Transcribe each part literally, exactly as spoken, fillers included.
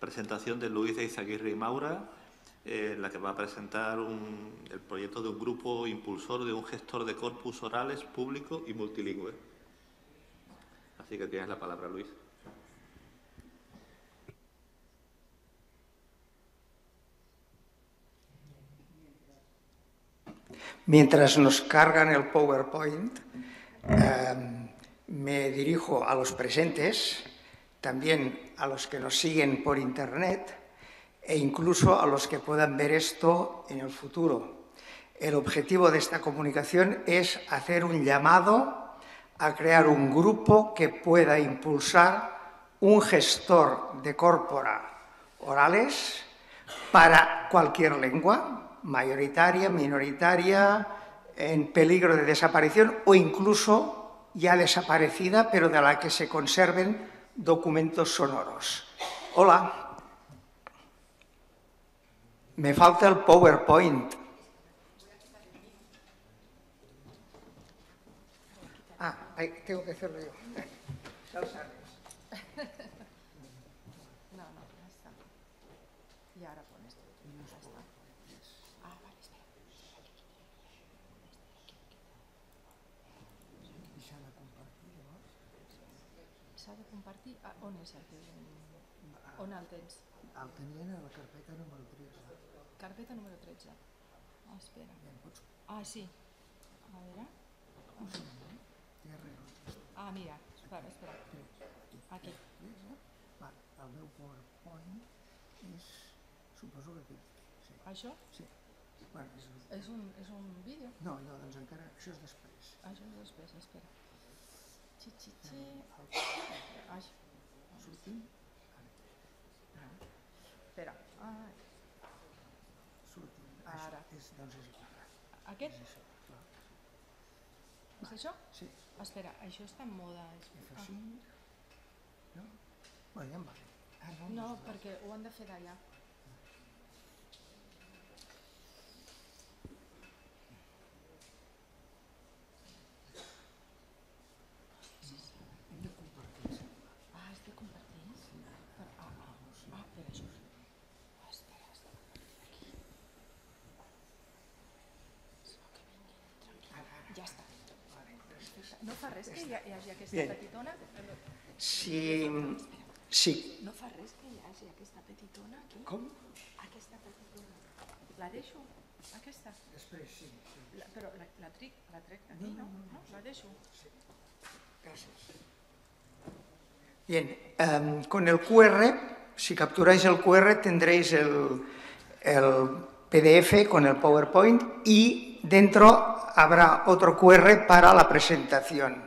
presentación de Luis de Izaguirre y Maura, eh, en la que va a presentar un, el proyecto de un grupo impulsor de un gestor de corpus orales público y multilingüe. Así que tienes la palabra, Luis. Mientras nos cargan el PowerPoint, eh, me dirijo a los presentes, también a los que nos siguen por Internet e incluso a los que puedan ver esto en el futuro. El objetivo de esta comunicación es hacer un llamado a crear un grupo que pueda impulsar un gestor de corpora orales para cualquier lengua, mayoritaria, minoritaria, en peligro de desaparición o incluso ya desaparecida, pero de la que se conserven documentos sonoros. Hola. Me falta el PowerPoint. Ah, ahí tengo que hacerlo yo. Ya lo sabes. No, no, ya está. Y ahora pones esto. Ya está. Ah, vale, espera. I s'ha de compartir, llavors? S'ha de compartir? Ah, on és el teu? On el tens? El tenien a la carpeta número tretze. Carpeta número tretze. Ah, espera. Ah, sí. A veure. Ah, mira. Espera, espera. Aquí. Vale, el meu PowerPoint és... Suposo que aquí. Sí. Això? Sí. Bueno, és... És un, és un vídeo? No, no, doncs encara... Això és després. Això és després, espera. Xi, xi, xi. Ai. Sortim? Espera. Ah. Sortim. Ara. És, doncs és igual. Aquest? És això, clar. És això? Sí. Espera, això està en moda. F cinc. No? Bueno, ja em va bé. Ah, no, no, perquè ho han de fer d'allà. Hem de compartir. Ah, has de compartir? Per, ah, ah, ah, per això. Ah, espera, has de compartir aquí. No, que vinguin, tranquil. Ja està. No fa res que hi hagi aquesta Bien. petitona? Sí, sí. No fa res que hi hagi aquesta petitona aquí? Com? Aquesta petitona. La deixo? Aquesta? Després, sí. sí. La, però la, la, tric, la trec d'aquí, no? No, no, la deixo. Sí. Gracias. Bien, um, con el Q R, si capturáis el Q R tendréis el, el P D F con el PowerPoint y dentro habrá otro Q R para la presentación.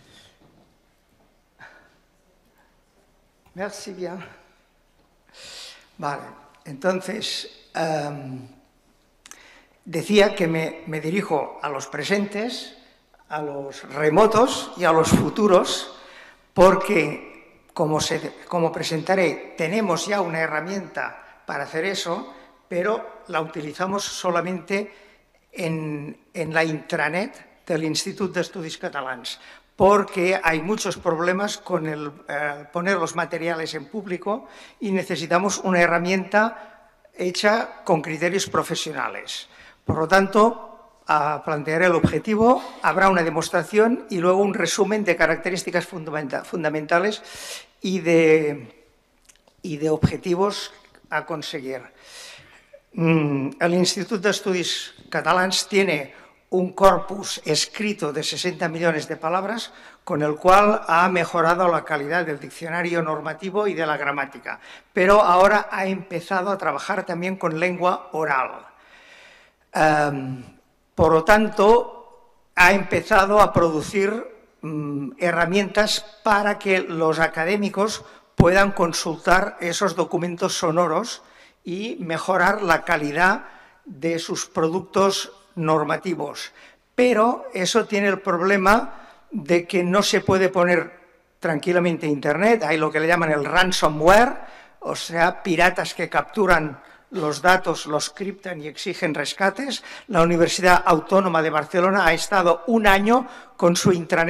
Merci bien. Vale, entonces um, decía que me, me dirijo a los presentes, a los remotos y a los futuros, porque, como, se, como presentaré, tenemos ya una herramienta para hacer eso, pero la utilizamos solamente en, en la intranet del Institut d'Estudis Catalans, porque hay muchos problemas con el eh, poner los materiales en público y necesitamos una herramienta hecha con criterios profesionales. Por lo tanto, a plantear el objetivo, habrá una demostración y luego un resumen de características fundamenta fundamentales y de, y de objetivos a conseguir. El Institut d'Estudis Catalans tiene un corpus escrito de sesenta millones de palabras con el cual ha mejorado la calidad del diccionario normativo y de la gramática, pero ahora ha empezado a trabajar también con lengua oral. Um, por lo tanto, ha empezado a producir um, herramientas para que los académicos puedan consultar esos documentos sonoros y mejorar la calidad de sus productos normativos. Pero eso tiene el problema de que no se puede poner tranquilamente Internet. Hay lo que le llaman el ransomware, o sea, piratas que capturan los datos, los criptan y exigen rescates. La Universidad Autónoma de Barcelona ha estado un año con su intranet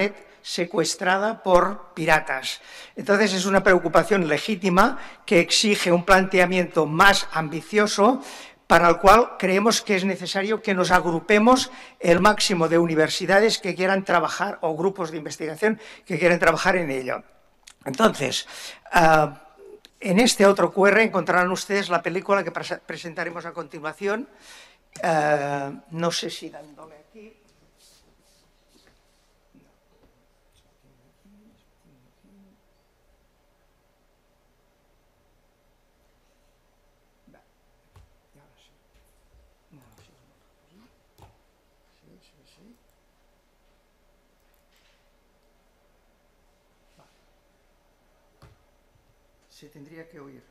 secuestrada por piratas. Entonces es una preocupación legítima que exige un planteamiento más ambicioso, para el cual creemos que es necesario que nos agrupemos el máximo de universidades que quieran trabajar o grupos de investigación que quieran trabajar en ello. Entonces, uh, en este otro Q R encontrarán ustedes la película que pre presentaremos a continuación. Uh, no sé si dándole aquí. Se tendría que oír.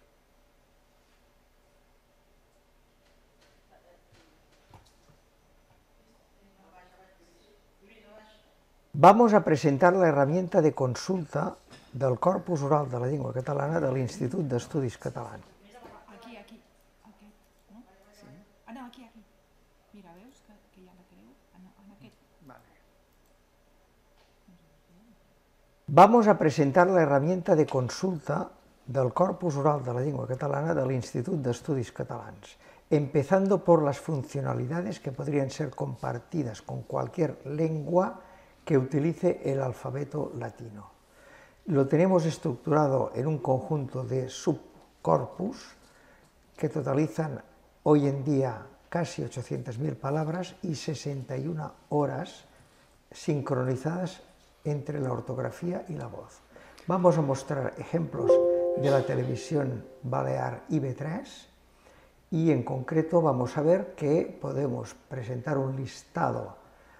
Vamos a presentar la herramienta de consulta del Corpus Oral de la Llengua Catalana de l'Institut d'Estudis Catalans. Aquí, aquí, aquí, no? Sí. Ah, no, aquí, aquí. Mira, veus que, que hi ha la creu? En, en aquest. Vale. Vamos a presentar la herramienta de consulta del Corpus Oral de la Llengua Catalana de l'Institut d'Estudis Catalans, empezando por las funcionalidades que podrían ser compartidas con cualquier lengua que utilice el alfabeto latino. Lo tenemos estructurado en un conjunto de subcorpus que totalizan hoy en día casi ochocientas mil palabras y sesenta y una horas sincronizadas entre la ortografía y la voz. Vamos a mostrar ejemplos de la televisión balear I B tres y en concreto vamos a ver que podemos presentar un listado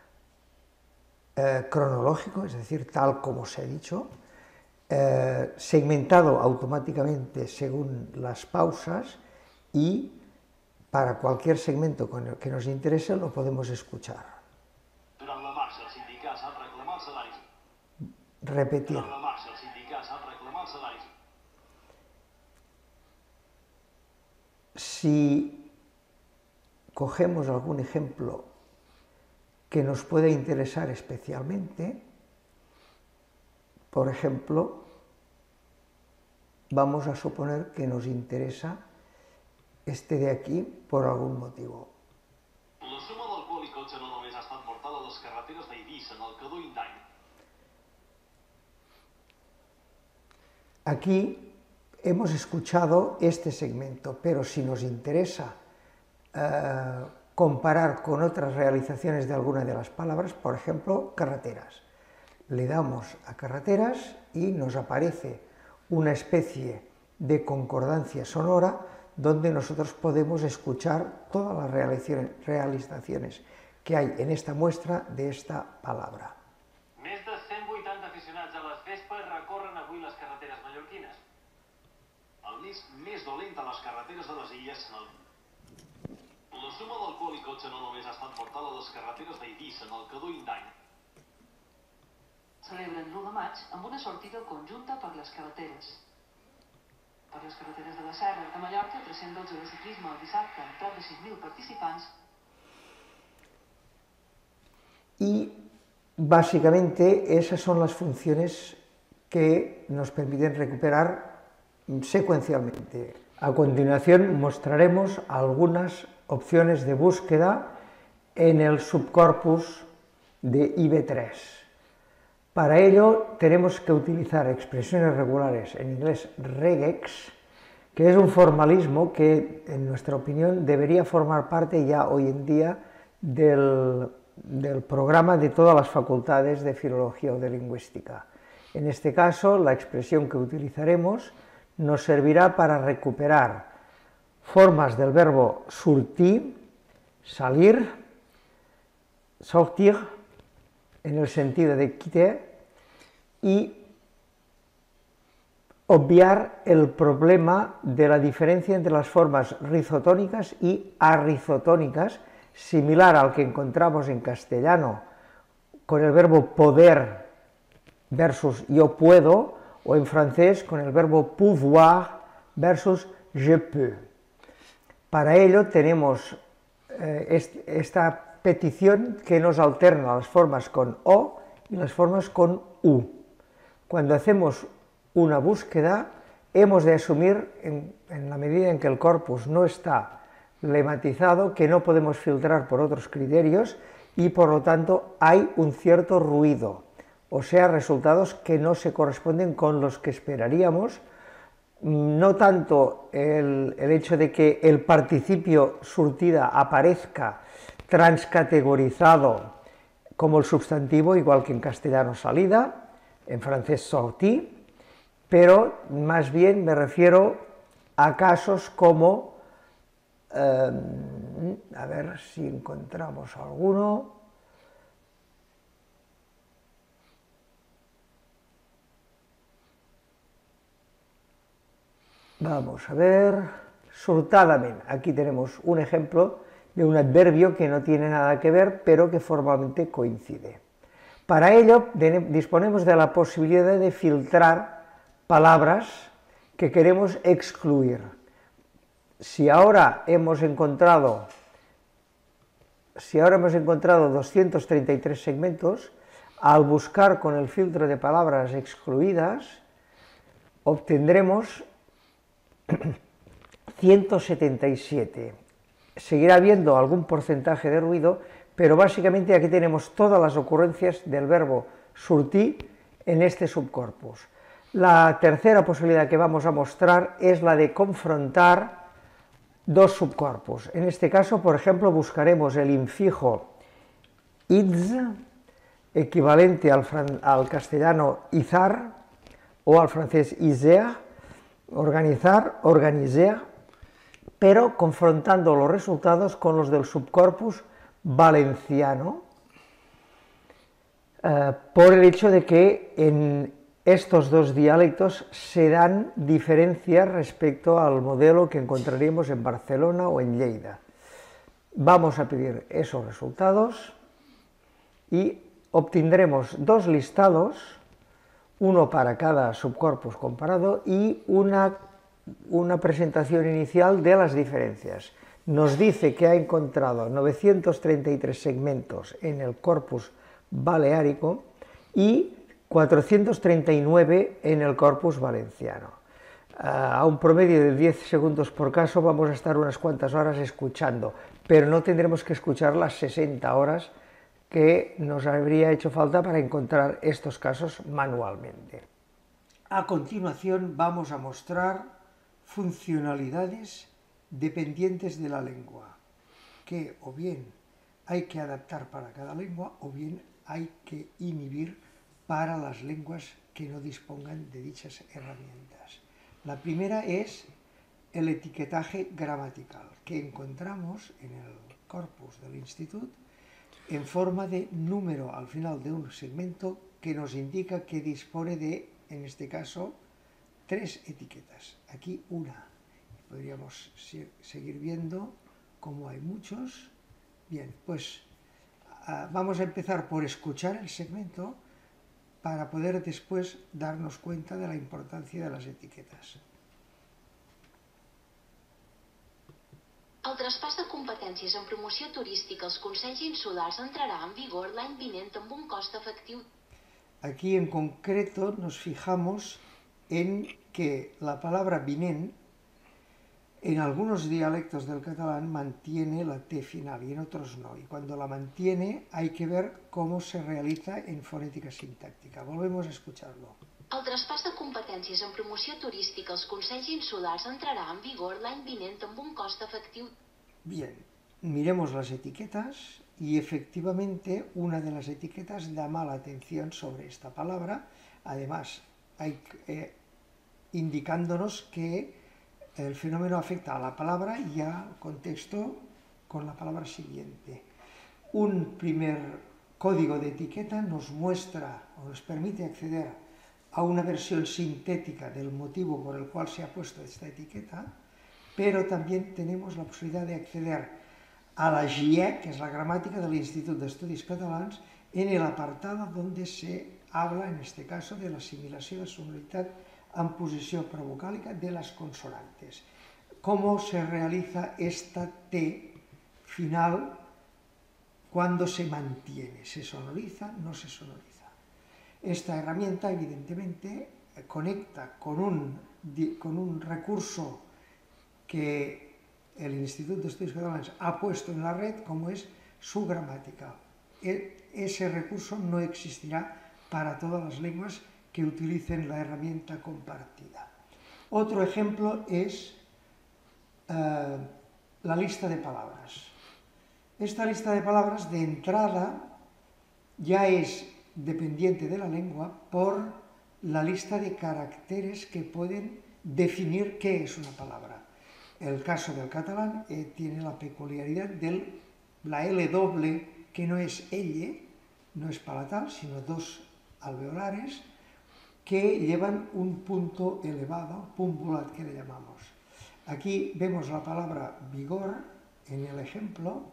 eh, cronológico, es decir, tal como se ha dicho, eh, segmentado automáticamente según las pausas y para cualquier segmento con el que nos interese lo podemos escuchar. Durant la marxa, els sindicats han reclamat salaris. Repetir. Durant la marxa, els sindicats han reclamat salaris. Si cogemos algún ejemplo que nos pueda interesar especialmente, por ejemplo, vamos a suponer que nos interesa este de aquí por algún motivo. La suma d'alcohol i cotxe no només ha estat mortal a les carreteres d'Eivissa, en el Cadó i Indany. Aquí hemos escuchado este segmento, pero si nos interesa eh, comparar con otras realizaciones de alguna de las palabras, por ejemplo, carreteras. Le damos a carreteras y nos aparece una especie de concordancia sonora donde nosotros podemos escuchar todas las realizaciones que hay en esta muestra de esta palabra. Més de cent vuitanta aficionats a les vespes recorren avui les carreteres mallorquines. El mes més dolent a les carreteres de les illes en el... La suma d'alcohol i cotxe no només ha estat mortal a les carreteres d'Eivissa, en el Cadó i Indany. Celebren l'u de maig amb una sortida conjunta per les carreteres. Per les carreteres de la Serra de Mallorca, tres-cents dotze de ciclisme el dissabte, amb prop de sis mil participants. Y básicamente esas son las funciones que nos permiten recuperar secuencialmente. A continuación mostraremos algunas opciones de búsqueda en el subcorpus de I B tres. Para ello tenemos que utilizar expresiones regulares, en inglés regex, que es un formalismo que, en nuestra opinión, debería formar parte ya hoy en día del, del programa de todas las facultades de filología o de lingüística. En este caso, la expresión que utilizaremos nos servirá para recuperar formas del verbo sortir, salir, sortir, en el sentido de quitter, y obviar el problema de la diferencia entre las formas rizotónicas y arrizotónicas, similar al que encontramos en castellano con el verbo poder versus yo puedo, o en francés con el verbo pouvoir versus je peux. Para ello tenemos eh, est esta petición que nos alterna las formas con o y las formas con U. Cuando hacemos una búsqueda, hemos de asumir, en, en la medida en que el corpus no está lematizado, que no podemos filtrar por otros criterios y por lo tanto hay un cierto ruido, o sea, resultados que no se corresponden con los que esperaríamos, no tanto el, el hecho de que el participio surtida aparezca transcategorizado como el sustantivo, igual que en castellano salida, en francés sortie, pero más bien me refiero a casos como, eh, a ver si encontramos alguno. Vamos a ver, surtadament. Aquí tenemos un ejemplo de un adverbio que no tiene nada que ver, pero que formalmente coincide. Para ello disponemos de la posibilidad de filtrar palabras que queremos excluir. Si ahora hemos encontrado, si ahora hemos encontrado doscientos treinta y tres segmentos, al buscar con el filtro de palabras excluidas, obtendremos ciento setenta y siete. Seguirá habiendo algún porcentaje de ruido, pero básicamente aquí tenemos todas las ocurrencias del verbo surtir en este subcorpus. La tercera posibilidad que vamos a mostrar es la de confrontar dos subcorpus. En este caso, por ejemplo, buscaremos el infijo iz, equivalente al, al castellano izar, o al francés iser, organizar, organiser, pero confrontando los resultados con los del subcorpus valenciano, eh, por el hecho de que en estos dos dialectos se dan diferencias respecto al modelo que encontraríamos en Barcelona o en Lleida. Vamos a pedir esos resultados y obtendremos dos listados, uno para cada subcorpus comparado y una, una presentación inicial de las diferencias. Nos dice que ha encontrado novecientos treinta y tres segmentos en el corpus baleárico y cuatrocientos treinta y nueve en el corpus valenciano. A un promedio de diez segundos por caso vamos a estar unas cuantas horas escuchando, pero no tendremos que escuchar las sesenta horas que nos habría hecho falta para encontrar estos casos manualmente. A continuación vamos a mostrar funcionalidades dependientes de la lengua, que o bien hay que adaptar para cada lengua o bien hay que inhibir para las lenguas que no dispongan de dichas herramientas. La primera es el etiquetaje gramatical, que encontramos en el corpus del Institut en forma de número al final de un segmento que nos indica que dispone de, en este caso, tres etiquetas. Aquí una. Podríamos seguir viendo cómo hay muchos. Bien, pues uh, vamos a empezar por escuchar el segmento para poder después darnos cuenta de la importancia de las etiquetas. El traspàs de competències en promoció turística als Consells Insulars entrarà en vigor l'any vinent amb un cost efectiu. Aquí en concreto nos fijamos en que la palabra vinent en algunos dialectos del catalán mantiene la T final y en otros no. Y cuando la mantiene hay que ver cómo se realiza en fonética sintáctica. Volvemos a escucharlo. El traspàs de competències en promoció turística als Consells Insulars entrarà en vigor l'any vinent amb un cost efectiu. Bien, miremos las etiquetas y efectivamente una de las etiquetas llama la atención sobre esta palabra, además hay, eh, indicándonos que el fenómeno afecta a la palabra y al contexto con la palabra siguiente. Un primer código de etiqueta nos muestra o nos permite acceder a una versión sintética del motivo por el cual se ha puesto esta etiqueta, pero también tenemos la posibilidad de acceder a la G I E C, que es la gramática del Institut d'Estudis Catalans, en el apartado donde se habla, en este caso, de la asimilación de sonoritat en posición provocálica de las consonantes. ¿Cómo se realiza esta T final cuando se mantiene? ¿Se sonoriza? ¿No se sonoriza? Esta herramienta, evidentemente, conecta con un, con un recurso que el Instituto de Estudios Catalans ha puesto en la red, como es su gramática. Ese recurso no existirá para todas las lenguas que utilicen la herramienta compartida. Otro ejemplo es eh, la lista de palabras. Esta lista de palabras de entrada ya es dependiente de la lengua por la lista de caracteres que pueden definir qué es una palabra. El caso del catalán eh, tiene la peculiaridad de la L doble, que no es elle, no es palatal, sino dos alveolares que llevan un punto elevado, punt volat que le llamamos. Aquí vemos la palabra vigor en el ejemplo.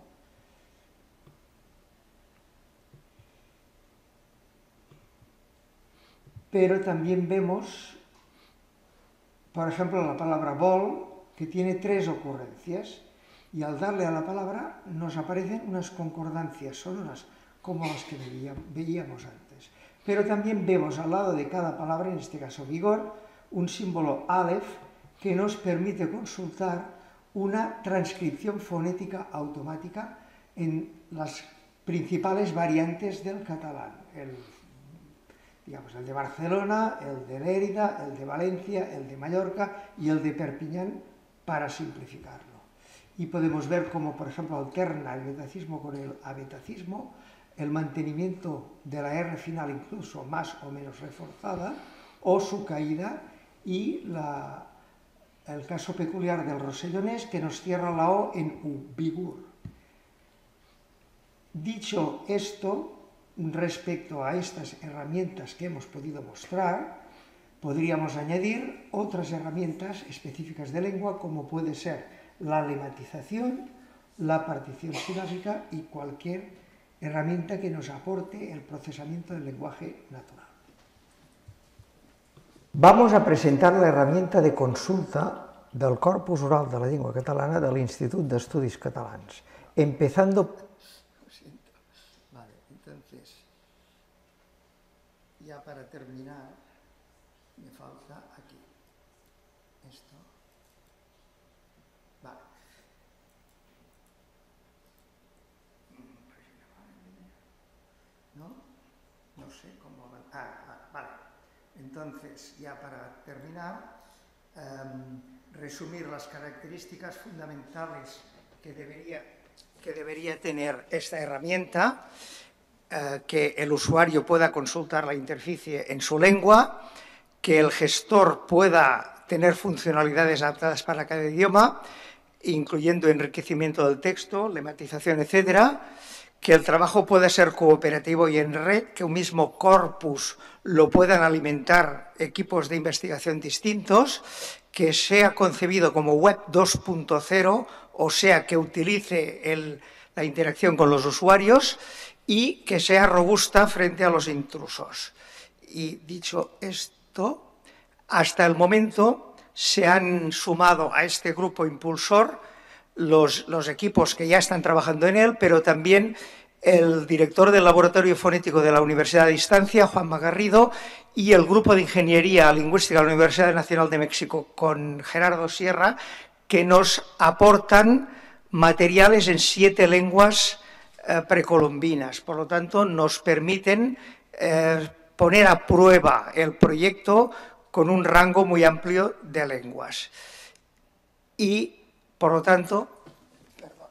Pero también vemos, por ejemplo, la palabra vol, que tiene tres ocurrencias, y al darle a la palabra nos aparecen unas concordancias sonoras, como las que veíamos antes. Pero también vemos al lado de cada palabra, en este caso vigor, un símbolo aleph que nos permite consultar una transcripción fonética automática en las principales variantes del catalán. El, digamos, el de Barcelona, el de Lérida, el de Valencia, el de Mallorca y el de Perpiñán, para simplificarlo. Y podemos ver cómo, por ejemplo, alterna el betacismo con el abetacismo, el mantenimiento de la R final incluso más o menos reforzada, o su caída, y la, el caso peculiar del rosellonés, que nos cierra la O en U, vigur. Dicho esto, respecto a estas herramientas que hemos podido mostrar, podríamos añadir otras herramientas específicas de lengua, como puede ser la lematización, la partición silábica y cualquier herramienta que nos aporte el procesamiento del lenguaje natural. Vamos a presentar la herramienta de consulta del Corpus Oral de la Llengua Catalana del Institut d'Estudis Catalans, empezando... Vale, entonces, ya para terminar, me falta aquí esto. Vale. ¿No? No sé cómo... Ah, ah, vale. Entonces, ya para terminar, eh, resumir las características fundamentales que debería, que debería tener esta herramienta, eh, que el usuario pueda consultar la interficie en su lengua, que el gestor pueda tener funcionalidades adaptadas para cada idioma, incluyendo enriquecimiento del texto, lematización, etcétera, que el trabajo pueda ser cooperativo y en red, que un mismo corpus lo puedan alimentar equipos de investigación distintos, que sea concebido como web dos punto cero, o sea, que utilice el, la interacción con los usuarios y que sea robusta frente a los intrusos. Y dicho esto, hasta el momento se han sumado a este grupo impulsor Los, los equipos que ya están trabajando en él, pero también el director del Laboratorio Fonético de la Universidad de Distancia, Juan Garrido, y el Grupo de Ingeniería Lingüística de la Universidad Nacional de México, con Gerardo Sierra, que nos aportan materiales en siete lenguas eh, precolombinas. Por lo tanto, nos permiten eh, poner a prueba el proyecto con un rango muy amplio de lenguas. Y por lo tanto, perdón,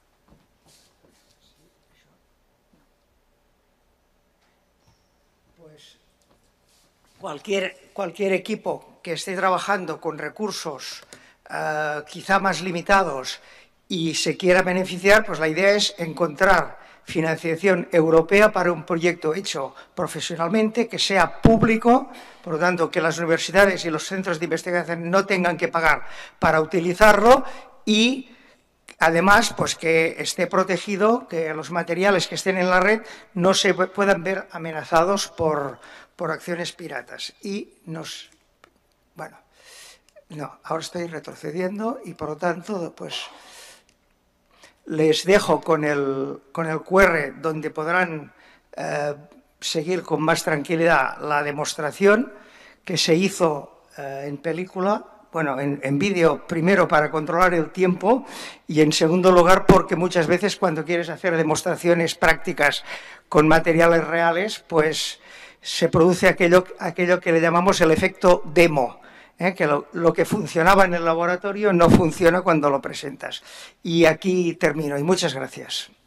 pues cualquier, cualquier equipo que esté trabajando con recursos uh, quizá más limitados y se quiera beneficiar, pues la idea es encontrar financiación europea para un proyecto hecho profesionalmente, que sea público, por lo tanto que las universidades y los centros de investigación no tengan que pagar para utilizarlo, y además pues que esté protegido, que los materiales que estén en la red no se puedan ver amenazados por, por acciones piratas. Y nos... Bueno, no, ahora estoy retrocediendo y por lo tanto pues les dejo con el, con el Q R donde podrán eh, seguir con más tranquilidad la demostración que se hizo eh, en película, bueno, en, en vídeo, primero para controlar el tiempo y en segundo lugar porque muchas veces cuando quieres hacer demostraciones prácticas con materiales reales, pues se produce aquello, aquello que le llamamos el efecto demo, ¿eh? que lo, lo que funcionaba en el laboratorio no funciona cuando lo presentas. Y aquí termino y muchas gracias.